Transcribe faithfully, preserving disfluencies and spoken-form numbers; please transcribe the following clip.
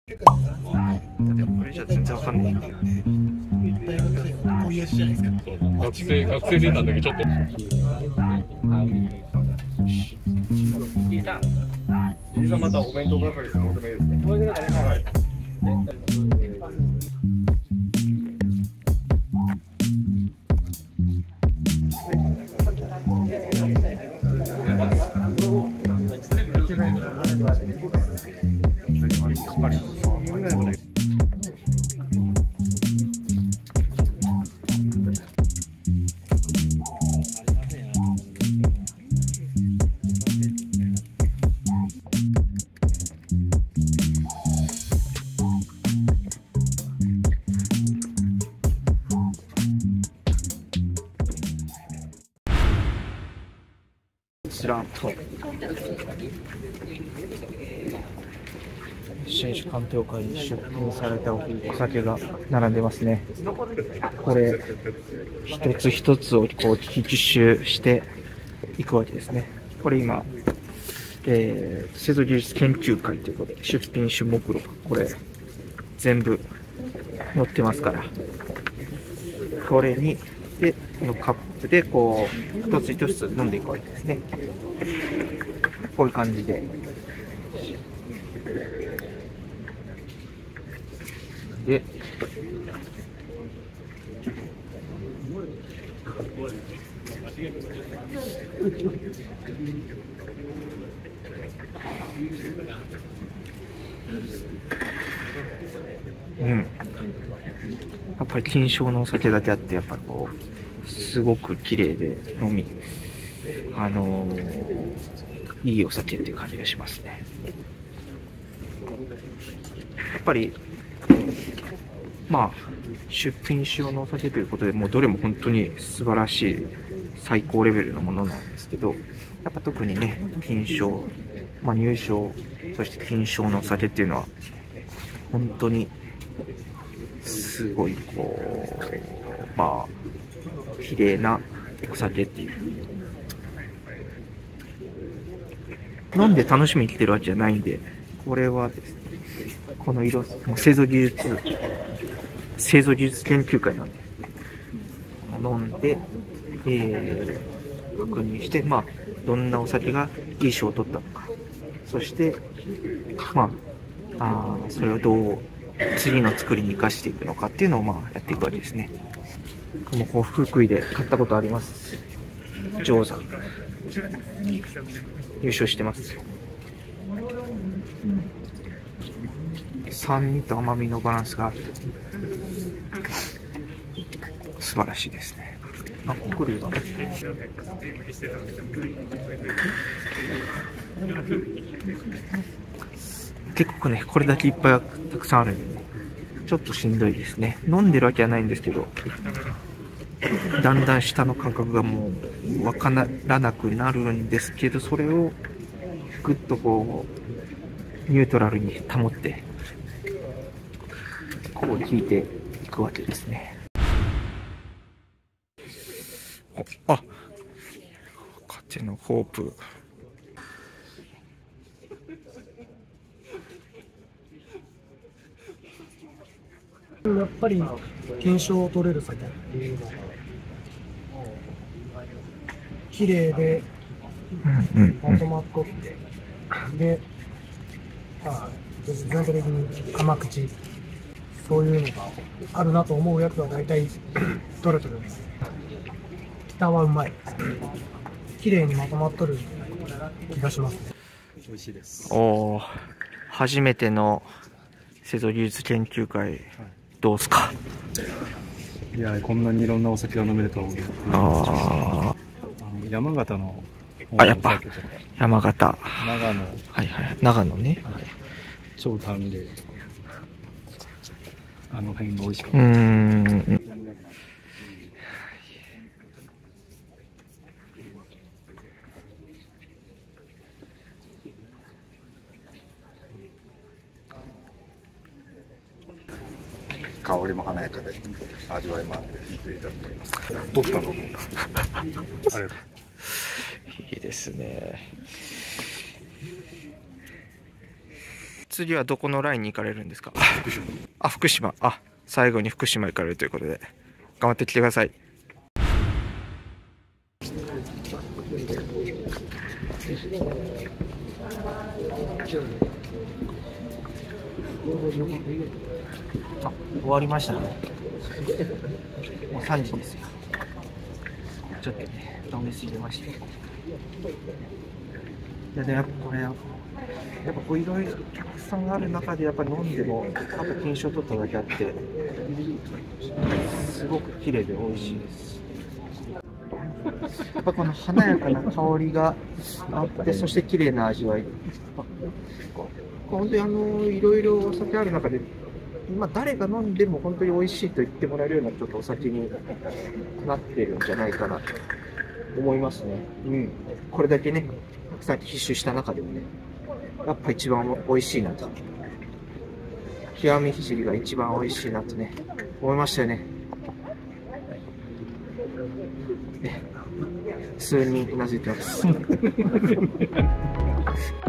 これじゃ全然わかんない。 学生学生でなんだけどちょっと。じいさんまたお弁当係で求めるんですね。はい。 ちらんと新酒鑑定会に出品されたお酒が並んでますね。これ一つ一つをこう聞き集していくわけですね。これ今、えー、製造技術研究会ということで出品種目録、これ全部載ってますから、これにでこのカップでこう一つ一つ飲んでいくわけですね。こういう感じで。で、うん。やっぱり金賞のお酒だけあって、やっぱこう、すごく綺麗で飲み、あのー、いいお酒っていう感じがしますね。やっぱり、まあ、出品種のお酒ということで、もうどれも本当に素晴らしい、最高レベルのものなんですけど、やっぱ特にね、金賞、まあ入賞、そして金賞のお酒っていうのは、本当に、すごい、こう、まあ、綺麗なお酒っていう。飲んで楽しみに来てるわけじゃないんで、これはですね、この色、製造技術、製造技術研究会なんで、飲んで、えー、確認して、まあ、どんなお酒がいい賞を取ったのか、そして、まあ、あそれをどう次の作りに生かしていくのかっていうのをまあやっていくわけですね。もうこう福井で買ったことあります。上手優勝してます。酸味と甘みのバランスがある、素晴らしいですね。あ、来るよ。結構ね、これだけいっぱいたくさんあるんで、ね、ちょっとしんどいですね。飲んでるわけはないんですけど、だんだん舌の感覚がもうわからなくなるんですけど、それをぐっとこうニュートラルに保ってこう聞いていくわけですね。あ、家庭のホープ。 やっぱり金賞を取れる酒っていうのが綺麗でまとまっとって、で、まあ、全体的に甘口、そういうのがあるなと思うやつは大体取れてるんです。北はうまい。綺麗にまとまっとる気がしますね。 美味しいです。 おー、初めての製造技術研究会、はい、どうですか？ いや、こんなにいろんなお酒が飲めるとは思う。ああ、山形の。 あ、やっぱ山形。 長野。 はいはい、長野ね。はい、 超丹で。あの辺が美味しかった。 うーん。 香りも華やかで味わいもあっていいといただきます。取ったのもありがとう。 いいですね。 次はどこのラインに行かれるんですか？福島。あ、福島。あ、最後に福島行かれるということで、頑張ってきてください。あ、終わりましたね。もうさんじですよ。ちょっとね、飲みすぎました。いや、でもやっぱこれ、やっぱこういろいろたくさんある中でやっぱ飲んでも、やっぱ金賞取っただけあって、すごく綺麗で美味しいです。やっぱこの華やかな香りがあって、そして綺麗な味わい。本当にあの、いろいろお酒ある中で、まあ誰が飲んでも本当に美味しいと言ってもらえるようなちょっとお酒になってるんじゃないかなと思いますね。うん。これだけね、たくさん必修した中でもね、やっぱ一番美味しいなと。極みひじりが一番美味しいなとね、思いましたよね。ね、数人うなずいてます。